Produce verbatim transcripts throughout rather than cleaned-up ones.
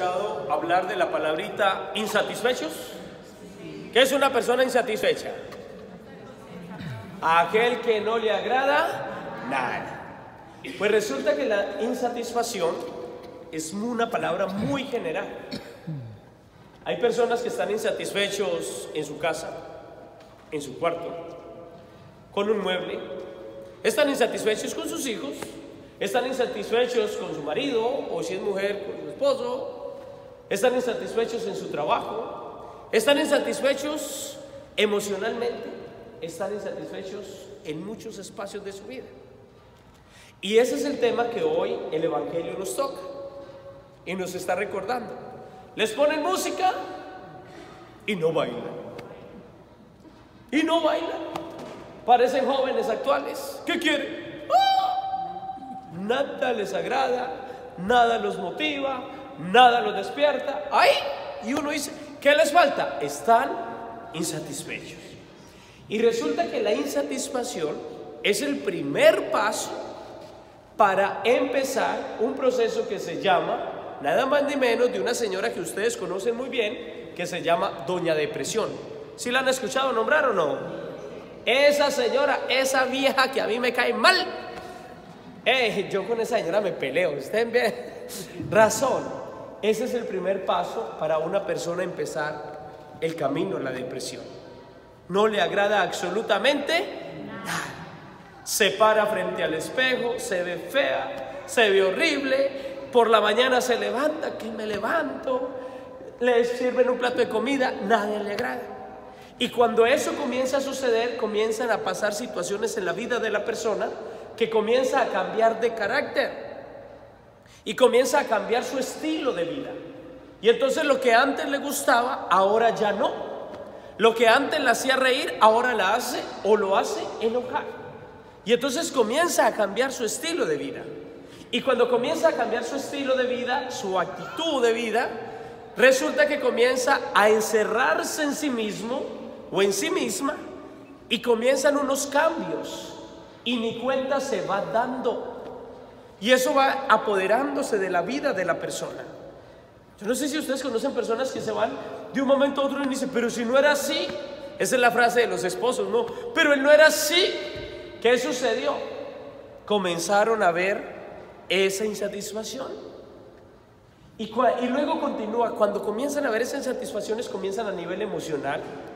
escuchado hablar de la palabrita insatisfechos? ¿Qué es una persona insatisfecha? Aquel que no le agrada nada. Pues resulta que la insatisfacción es una palabra muy general. Hay personas que están insatisfechos en su casa, en su cuarto, con un mueble. Están insatisfechos con sus hijos. Están insatisfechos con su marido, o si es mujer, con su esposo. Están insatisfechos en su trabajo. Están insatisfechos emocionalmente. Están insatisfechos en muchos espacios de su vida. Y ese es el tema que hoy el Evangelio nos toca y nos está recordando. Les ponen música y no bailan. Y no bailan. Parecen jóvenes actuales. ¿Qué quieren? ¡Ah! Nada les agrada, nada los motiva, nada los despierta. ¡Ay! Y uno dice, ¿qué les falta? Están insatisfechos. Y resulta que la insatisfacción es el primer paso para empezar un proceso que se llama, nada más ni menos, de una señora que ustedes conocen muy bien, que se llama Doña Depresión. ¿Sí la han escuchado nombrar o no? Esa señora, esa vieja que a mí me cae mal. Eh, yo con esa señora me peleo. Ustedes ven razón. Ese es el primer paso para una persona empezar el camino a la depresión. No le agrada absolutamente nada. Se para frente al espejo, se ve fea, se ve horrible. Por la mañana se levanta, que me levanto. Le sirven un plato de comida, nada le agrada. Y cuando eso comienza a suceder, comienzan a pasar situaciones en la vida de la persona que comienza a cambiar de carácter y comienza a cambiar su estilo de vida. Y entonces lo que antes le gustaba, ahora ya no. Lo que antes la hacía reír, ahora la hace o lo hace enojar. Y entonces comienza a cambiar su estilo de vida. Y cuando comienza a cambiar su estilo de vida, su actitud de vida, resulta que comienza a encerrarse en sí mismo o en sí misma y comienzan unos cambios y ni cuenta se va dando. Y eso va apoderándose de la vida de la persona. Yo no sé si ustedes conocen personas que se van de un momento a otro y dicen, pero si no era así. Esa es la frase de los esposos, ¿no? Pero él no era así. ¿Qué sucedió? Comenzaron a ver esa insatisfacción. Y, y luego continúa. Cuando comienzan a ver esas insatisfacciones, comienzan a nivel emocional,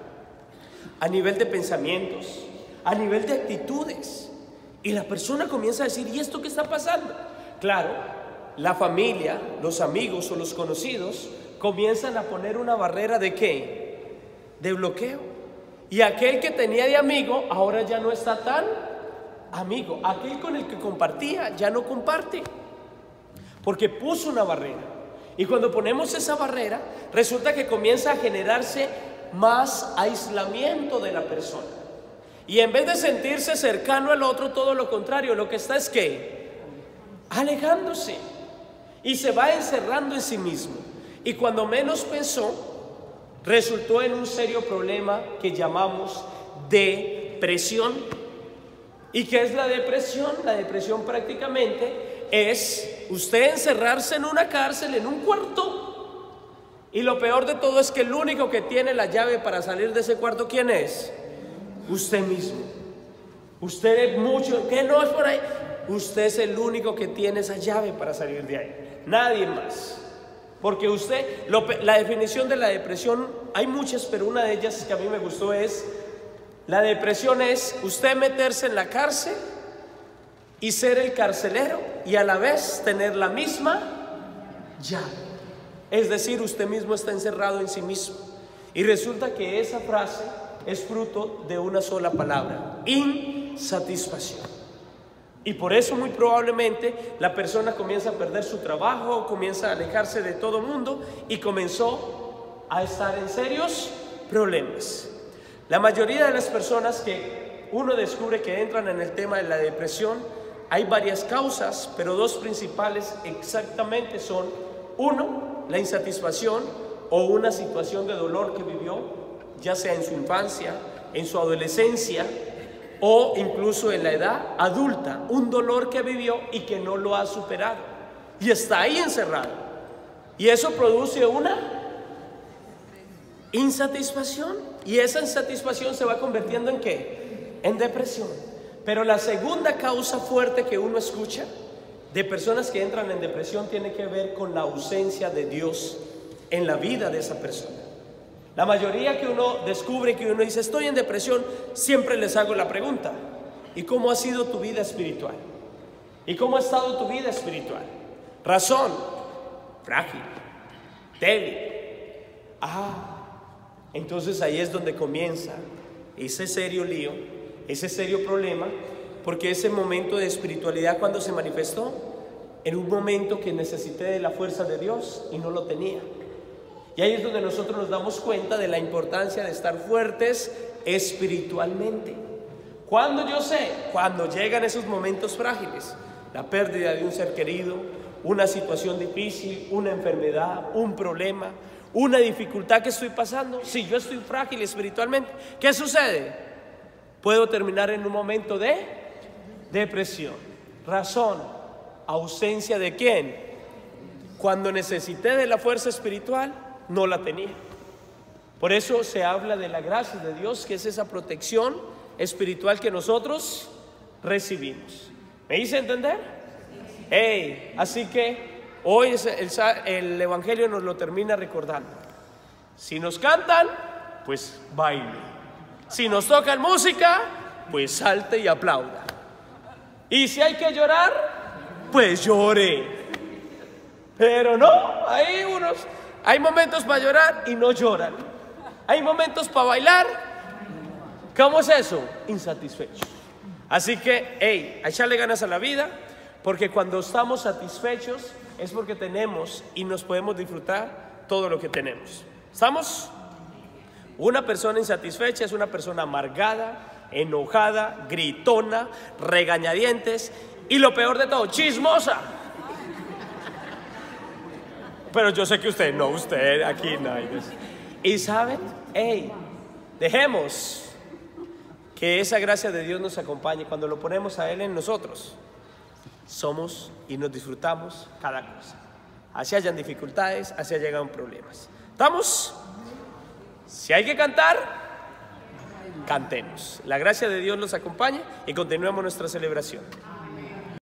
a nivel de pensamientos, a nivel de actitudes. Y la persona comienza a decir, ¿y esto qué está pasando? Claro, la familia, los amigos o los conocidos comienzan a poner una barrera ¿de qué? De bloqueo. Y aquel que tenía de amigo ahora ya no está tan amigo. Aquel con el que compartía ya no comparte, porque puso una barrera. Y cuando ponemos esa barrera, resulta que comienza a generarse más aislamiento de la persona. Y en vez de sentirse cercano al otro, todo lo contrario, lo que está es que alejándose y se va encerrando en sí mismo. Y cuando menos pensó, resultó en un serio problema que llamamos depresión. ¿Y qué es la depresión? La depresión prácticamente es usted encerrarse en una cárcel, en un cuarto. Y lo peor de todo es que el único que tiene la llave para salir de ese cuarto, ¿quién es? Usted mismo. Usted es mucho, ¿qué no es por ahí? Usted es el único que tiene esa llave para salir de ahí. Nadie más. Porque usted, lo, la definición de la depresión, hay muchas, pero una de ellas que a mí me gustó es: la depresión es usted meterse en la cárcel y ser el carcelero y a la vez tener la misma llave. Es decir, usted mismo está encerrado en sí mismo. Y resulta que esa frase es fruto de una sola palabra: insatisfacción. Y por eso muy probablemente la persona comienza a perder su trabajo, comienza a alejarse de todo mundo y comenzó a estar en serios problemas. La mayoría de las personas que uno descubre que entran en el tema de la depresión, hay varias causas, pero dos principales exactamente son: uno, la insatisfacción o una situación de dolor que vivió, ya sea en su infancia, en su adolescencia o incluso en la edad adulta, un dolor que vivió y que no lo ha superado y está ahí encerrado. Y eso produce una insatisfacción. Y esa insatisfacción se va convirtiendo en ¿qué? En depresión. Pero la segunda causa fuerte que uno escucha de personas que entran en depresión tiene que ver con la ausencia de Dios en la vida de esa persona. La mayoría que uno descubre, que uno dice estoy en depresión, siempre les hago la pregunta: ¿y cómo ha sido tu vida espiritual? ¿Y cómo ha estado tu vida espiritual? Razón: frágil, débil. Ah, entonces ahí es donde comienza ese serio lío, ese serio problema, porque ese momento de espiritualidad, ¿cuándo se manifestó? En un momento que necesité de la fuerza de Dios y no lo tenía. Y ahí es donde nosotros nos damos cuenta de la importancia de estar fuertes espiritualmente. ¿Cuándo yo sé? Cuando llegan esos momentos frágiles, la pérdida de un ser querido, una situación difícil, una enfermedad, un problema, una dificultad que estoy pasando. Si yo estoy frágil espiritualmente, ¿qué sucede? Puedo terminar en un momento de depresión. Razón: ausencia de ¿quién? Cuando necesité de la fuerza espiritual, no la tenía. Por eso se habla de la gracia de Dios, que es esa protección espiritual que nosotros recibimos. ¿Me hice entender? Hey, así que hoy el, el Evangelio nos lo termina recordando. Si nos cantan, pues baile. Si nos tocan música, pues salte y aplauda. Y si hay que llorar, pues llore. Pero no, hay unos, hay momentos para llorar y no lloran. Hay momentos para bailar. ¿Cómo es eso? Insatisfechos. Así que, hey, a echarle ganas a la vida, porque cuando estamos satisfechos es porque tenemos y nos podemos disfrutar todo lo que tenemos. ¿Estamos? Una persona insatisfecha es una persona amargada, enojada, gritona, regañadientes y lo peor de todo, chismosa. Pero yo sé que usted, no, usted aquí no. Y saben, hey, dejemos que esa gracia de Dios nos acompañe. Cuando lo ponemos a Él en nosotros, somos y nos disfrutamos cada cosa. Así hayan dificultades, así llegan problemas. ¿Estamos? Si hay que cantar, cantemos. La gracia de Dios nos acompañe y continuemos nuestra celebración.